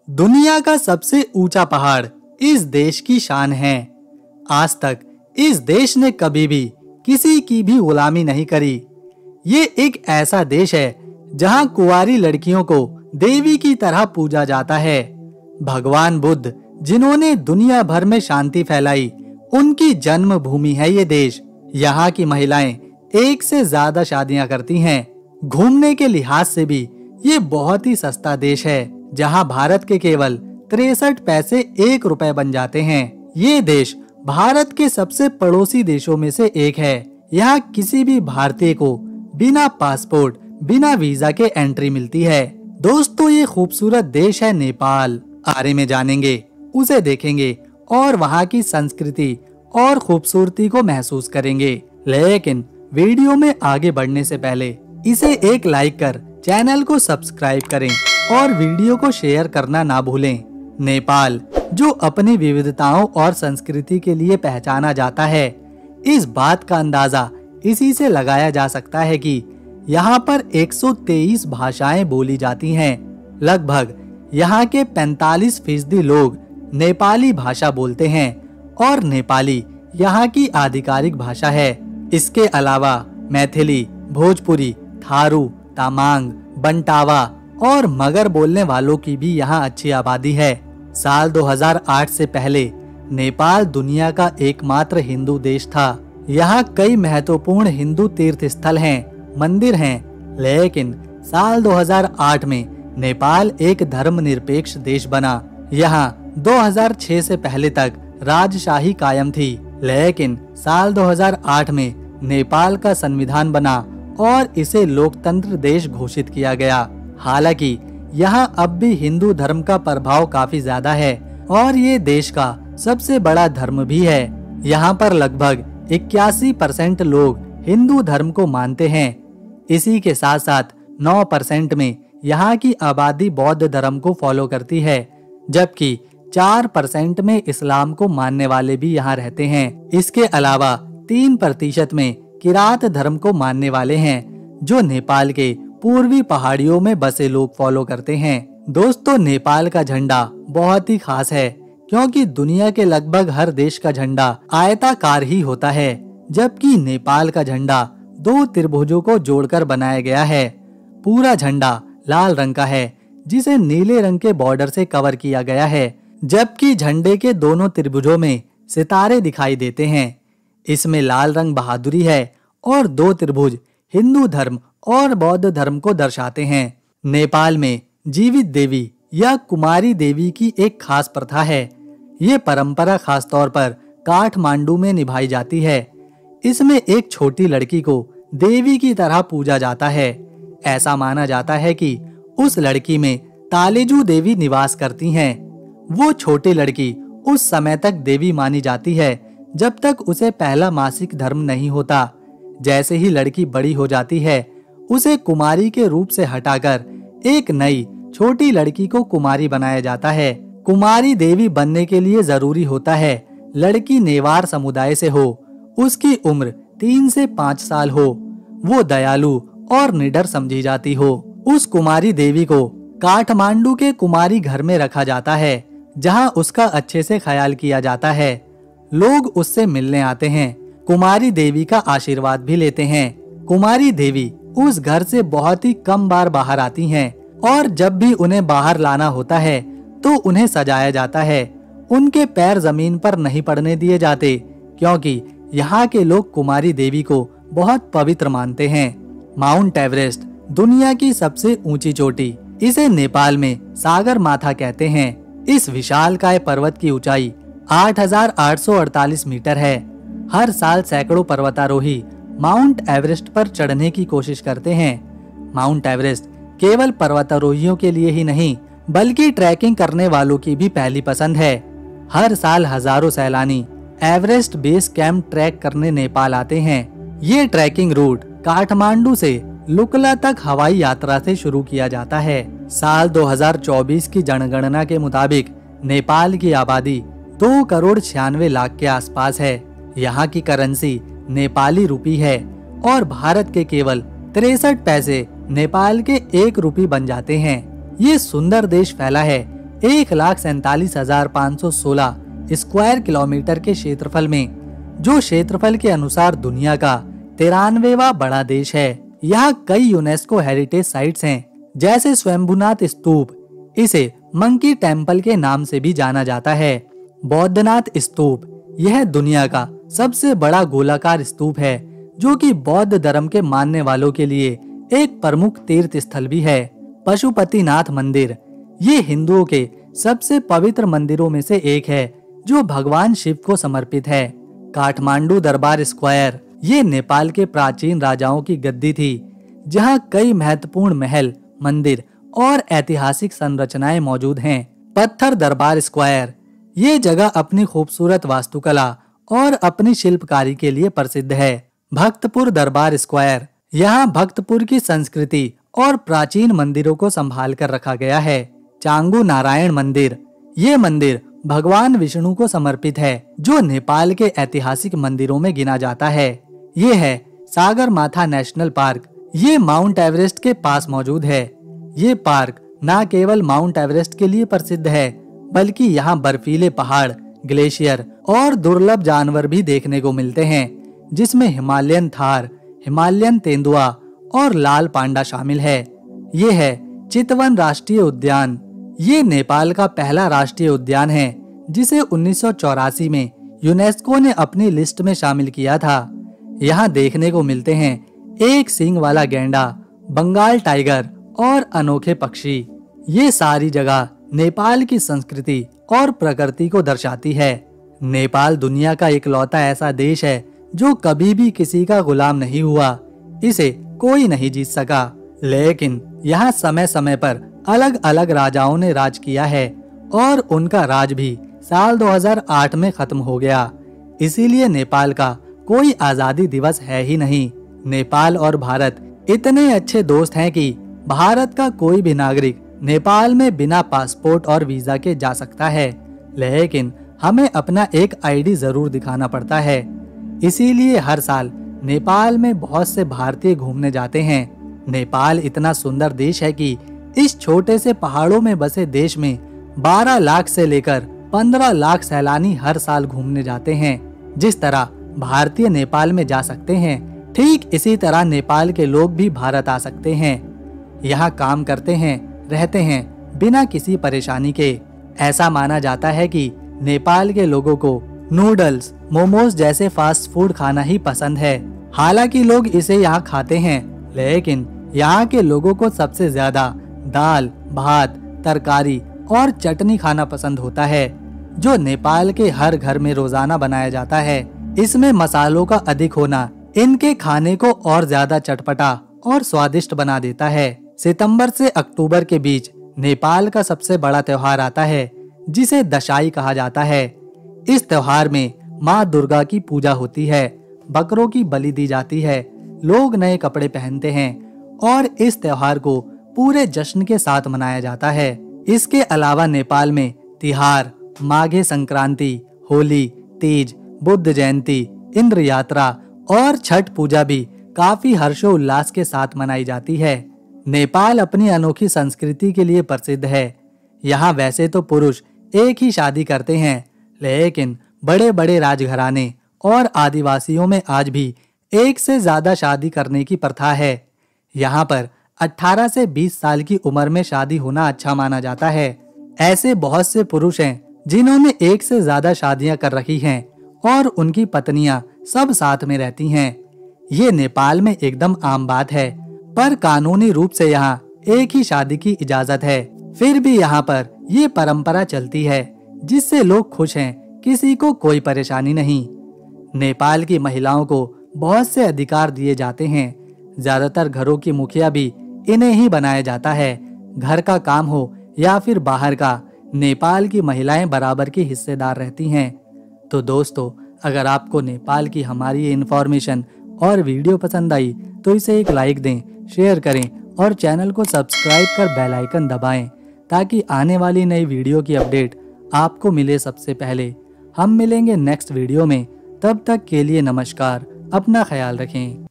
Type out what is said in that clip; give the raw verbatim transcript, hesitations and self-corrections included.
दुनिया का सबसे ऊंचा पहाड़ इस देश की शान है। आज तक इस देश ने कभी भी किसी की भी गुलामी नहीं करी। ये एक ऐसा देश है जहां कुंवारी लड़कियों को देवी की तरह पूजा जाता है। भगवान बुद्ध जिन्होंने दुनिया भर में शांति फैलाई, उनकी जन्म भूमि है ये देश। यहाँ की महिलाएं एक से ज्यादा शादियां करती हैं। घूमने के लिहाज से भी ये बहुत ही सस्ता देश है, जहां भारत के केवल तिरसठ पैसे एक रुपए बन जाते हैं। ये देश भारत के सबसे पड़ोसी देशों में से एक है। यहाँ किसी भी भारतीय को बिना पासपोर्ट, बिना वीजा के एंट्री मिलती है। दोस्तों, ये खूबसूरत देश है नेपाल। बारे में जानेंगे, उसे देखेंगे और वहाँ की संस्कृति और खूबसूरती को महसूस करेंगे। लेकिन वीडियो में आगे बढ़ने से पहले इसे एक लाइक कर चैनल को सब्सक्राइब करें और वीडियो को शेयर करना ना भूलें। नेपाल, जो अपनी विविधताओं और संस्कृति के लिए पहचाना जाता है, इस बात का अंदाजा इसी से लगाया जा सकता है कि यहाँ पर एक सौ तेईस भाषाएं बोली जाती हैं। लगभग यहाँ के पैंतालीस फीसदी लोग नेपाली भाषा बोलते हैं और नेपाली यहाँ की आधिकारिक भाषा है। इसके अलावा मैथिली, भोजपुरी, थारू, तामांग, बंटावा और मगर बोलने वालों की भी यहाँ अच्छी आबादी है। साल दो हज़ार आठ से पहले नेपाल दुनिया का एकमात्र हिंदू देश था। यहाँ कई महत्वपूर्ण हिंदू तीर्थ स्थल हैं, मंदिर हैं, लेकिन साल दो हज़ार आठ में नेपाल एक धर्मनिरपेक्ष देश बना। यहाँ दो हज़ार छह से पहले तक राजशाही कायम थी, लेकिन साल दो हज़ार आठ में नेपाल का संविधान बना और इसे लोकतंत्र देश घोषित किया गया। हालांकि यहाँ अब भी हिंदू धर्म का प्रभाव काफी ज्यादा है और ये देश का सबसे बड़ा धर्म भी है। यहाँ पर लगभग इक्यासी परसेंट लोग हिंदू धर्म को मानते हैं। इसी के साथ साथ नौ परसेंट में यहाँ की आबादी बौद्ध धर्म को फॉलो करती है, जबकि चार परसेंट में इस्लाम को मानने वाले भी यहाँ रहते हैं। इसके अलावा तीन प्रतिशत में किरात धर्म को मानने वाले हैं, जो नेपाल के पूर्वी पहाड़ियों में बसे लोग फॉलो करते हैं। दोस्तों, नेपाल का झंडा बहुत ही खास है, क्योंकि दुनिया के लगभग हर देश का झंडा आयताकार ही होता है, जबकि नेपाल का झंडा दो त्रिभुजों को जोड़कर बनाया गया है। पूरा झंडा लाल रंग का है, जिसे नीले रंग के बॉर्डर से कवर किया गया है, जबकि झंडे के दोनों त्रिभुजों में सितारे दिखाई देते हैं। इसमें लाल रंग बहादुरी है और दो त्रिभुज हिंदू धर्म और बौद्ध धर्म को दर्शाते हैं। नेपाल में जीवित देवी या कुमारी देवी की एक खास प्रथा है। ये परंपरा खास तौर पर काठमांडू में निभाई जाती है। इसमें एक छोटी लड़की को देवी की तरह पूजा जाता है। ऐसा माना जाता है कि उस लड़की में तालेजू देवी निवास करती हैं। वो छोटी लड़की उस समय तक देवी मानी जाती है जब तक उसे पहला मासिक धर्म नहीं होता। जैसे ही लड़की बड़ी हो जाती है, उसे कुमारी के रूप से हटाकर एक नई छोटी लड़की को कुमारी बनाया जाता है। कुमारी देवी बनने के लिए जरूरी होता है लड़की नेवार समुदाय से हो, उसकी उम्र तीन से पाँच साल हो, वो दयालु और निडर समझी जाती हो। उस कुमारी देवी को काठमांडू के कुमारी घर में रखा जाता है, जहां उसका अच्छे से ख्याल किया जाता है। लोग उससे मिलने आते हैं, कुमारी देवी का आशीर्वाद भी लेते हैं। कुमारी देवी उस घर से बहुत ही कम बार बाहर आती हैं और जब भी उन्हें बाहर लाना होता है तो उन्हें सजाया जाता है। उनके पैर जमीन पर नहीं पड़ने दिए जाते, क्योंकि यहाँ के लोग कुमारी देवी को बहुत पवित्र मानते हैं। माउंट एवरेस्ट दुनिया की सबसे ऊंची चोटी, इसे नेपाल में सागर माथा कहते हैं। इस विशालकाय पर्वत की ऊंचाई आठ हज़ार आठ सौ अड़तालीस मीटर है। हर साल सैकड़ों पर्वतारोही माउंट एवरेस्ट पर चढ़ने की कोशिश करते हैं। माउंट एवरेस्ट केवल पर्वतारोहियों के लिए ही नहीं, बल्कि ट्रैकिंग करने वालों की भी पहली पसंद है। हर साल हजारों सैलानी एवरेस्ट बेस कैंप ट्रैक करने नेपाल आते हैं। ये ट्रैकिंग रूट काठमांडू से लुकला तक हवाई यात्रा से शुरू किया जाता है। साल दो हज़ार चौबीस की जनगणना के मुताबिक नेपाल की आबादी दो करोड़ छियानवे लाख के आसपास है। यहाँ की करेंसी नेपाली रुपी है और भारत के केवल तिरसठ पैसे नेपाल के एक रुपी बन जाते हैं। ये सुंदर देश फैला है एक लाख सैतालीस हजार पाँच सौ सोलह स्क्वायर किलोमीटर के क्षेत्रफल में, जो क्षेत्रफल के अनुसार दुनिया का तिरानवेवा बड़ा देश है। यहाँ कई यूनेस्को हेरिटेज साइट्स हैं, जैसे स्वयंभूनाथ स्तूप, इसे मंकी टेम्पल के नाम से भी जाना जाता है। बौद्धनाथ स्तूप, यह दुनिया का सबसे बड़ा गोलाकार स्तूप है, जो कि बौद्ध धर्म के मानने वालों के लिए एक प्रमुख तीर्थ स्थल भी है। पशुपतिनाथ मंदिर, ये हिंदुओं के सबसे पवित्र मंदिरों में से एक है, जो भगवान शिव को समर्पित है। काठमांडू दरबार स्क्वायर, ये नेपाल के प्राचीन राजाओं की गद्दी थी, जहां कई महत्वपूर्ण महल, मंदिर और ऐतिहासिक संरचनाएं मौजूद हैं। पत्थर दरबार स्क्वायर, ये जगह अपनी खूबसूरत वास्तुकला और अपनी शिल्पकारी के लिए प्रसिद्ध है। भक्तपुर दरबार स्क्वायर, यहाँ भक्तपुर की संस्कृति और प्राचीन मंदिरों को संभाल कर रखा गया है। चांगू नारायण मंदिर, ये मंदिर भगवान विष्णु को समर्पित है, जो नेपाल के ऐतिहासिक मंदिरों में गिना जाता है। ये है सागरमाथा नेशनल पार्क, ये माउंट एवरेस्ट के पास मौजूद है। ये पार्क न केवल माउंट एवरेस्ट के लिए प्रसिद्ध है, बल्कि यहाँ बर्फीले पहाड़, ग्लेशियर और दुर्लभ जानवर भी देखने को मिलते हैं, जिसमें हिमालयन थार, हिमालयन तेंदुआ और लाल पांडा शामिल है। ये है चितवन राष्ट्रीय उद्यान, ये नेपाल का पहला राष्ट्रीय उद्यान है, जिसे उन्नीस सौ चौरासी में यूनेस्को ने अपनी लिस्ट में शामिल किया था। यहाँ देखने को मिलते हैं एक सींग वाला गैंडा, बंगाल टाइगर और अनोखे पक्षी। ये सारी जगह नेपाल की संस्कृति और प्रकृति को दर्शाती है। नेपाल दुनिया का इकलौता ऐसा देश है जो कभी भी किसी का गुलाम नहीं हुआ। इसे कोई नहीं जीत सका, लेकिन यहाँ समय समय पर अलग अलग राजाओं ने राज किया है और उनका राज भी साल दो हज़ार आठ में खत्म हो गया। इसीलिए नेपाल का कोई आजादी दिवस है ही नहीं। नेपाल और भारत इतने अच्छे दोस्त हैं कि भारत का कोई भी नागरिक नेपाल में बिना पासपोर्ट और वीजा के जा सकता है, लेकिन हमें अपना एक आईडी जरूर दिखाना पड़ता है। इसीलिए हर साल नेपाल में बहुत से भारतीय घूमने जाते हैं। नेपाल इतना सुंदर देश है कि इस छोटे से पहाड़ों में बसे देश में बारह लाख से लेकर पंद्रह लाख सैलानी हर साल घूमने जाते हैं। जिस तरह भारतीय नेपाल में जा सकते हैं, ठीक इसी तरह नेपाल के लोग भी भारत आ सकते हैं। यहाँ काम करते हैं, रहते हैं बिना किसी परेशानी के। ऐसा माना जाता है कि नेपाल के लोगों को नूडल्स, मोमोज जैसे फास्ट फूड खाना ही पसंद है। हालांकि लोग इसे यहाँ खाते हैं, लेकिन यहाँ के लोगों को सबसे ज्यादा दाल, भात, तरकारी और चटनी खाना पसंद होता है, जो नेपाल के हर घर में रोजाना बनाया जाता है। इसमें मसालों का अधिक होना इनके खाने को और ज्यादा चटपटा और स्वादिष्ट बना देता है। सितंबर से अक्टूबर के बीच नेपाल का सबसे बड़ा त्योहार आता है, जिसे दशाई कहा जाता है। इस त्योहार में माँ दुर्गा की पूजा होती है, बकरों की बलि दी जाती है, लोग नए कपड़े पहनते हैं और इस त्योहार को पूरे जश्न के साथ मनाया जाता है। इसके अलावा नेपाल में तिहार, माघे संक्रांति, होली, तीज, बुद्ध जयंती, इंद्र यात्रा और छठ पूजा भी काफी हर्षोल्लास के साथ मनाई जाती है। नेपाल अपनी अनोखी संस्कृति के लिए प्रसिद्ध है। यहाँ वैसे तो पुरुष एक ही शादी करते हैं, लेकिन बड़े बड़े राजघराने और आदिवासियों में आज भी एक से ज्यादा शादी करने की प्रथा है। यहाँ पर अठारह से बीस साल की उम्र में शादी होना अच्छा माना जाता है। ऐसे बहुत से पुरुष हैं जिन्होंने एक से ज्यादा शादियां कर रखी हैं और उनकी पत्नियां सब साथ में रहती हैं। ये नेपाल में एकदम आम बात है, पर कानूनी रूप से यहाँ एक ही शादी की इजाजत है। फिर भी यहाँ पर ये परंपरा चलती है, जिससे लोग खुश हैं, किसी को कोई परेशानी नहीं। नेपाल की महिलाओं को बहुत से अधिकार दिए जाते हैं। ज्यादातर घरों की मुखिया भी इन्हें ही बनाया जाता है। घर का काम हो या फिर बाहर का, नेपाल की महिलाएं बराबर की हिस्सेदार रहती हैं। तो दोस्तों, अगर आपको नेपाल की हमारी ये इन्फॉर्मेशन और वीडियो पसंद आई तो इसे एक लाइक दें, शेयर करें और चैनल को सब्सक्राइब कर बेल आइकन दबाएं, ताकि आने वाली नई वीडियो की अपडेट आपको मिले सबसे पहले। हम मिलेंगे नेक्स्ट वीडियो में, तब तक के लिए नमस्कार, अपना ख्याल रखें।